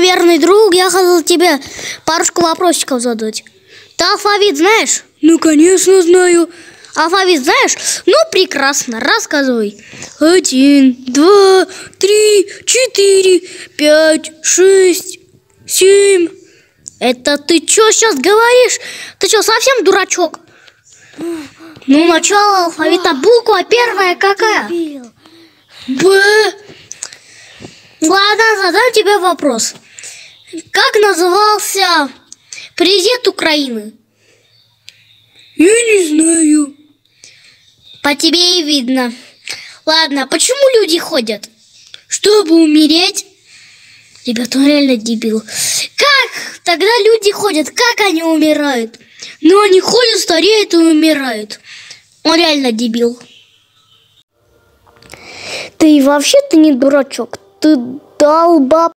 верный друг, я хотел тебе парочку вопросиков задать. Ты алфавит знаешь? Ну, конечно, знаю. Алфавит знаешь? Ну, прекрасно, рассказывай. 1, 2, 3, 4, 5, 6, 7. Это ты что сейчас говоришь? Ты что, совсем дурачок? Ну, начало алфавита, буква первая какая? Б. Ладно, задам тебе вопрос. Как назывался президент Украины? Я не знаю. По тебе и видно. Ладно, почему люди ходят? Чтобы умереть. Ребята, он реально дебил. Как тогда люди ходят? Как они умирают? Ну, они ходят, стареют и умирают. Он реально дебил. Ты вообще-то не дурачок. Ты долбоеб.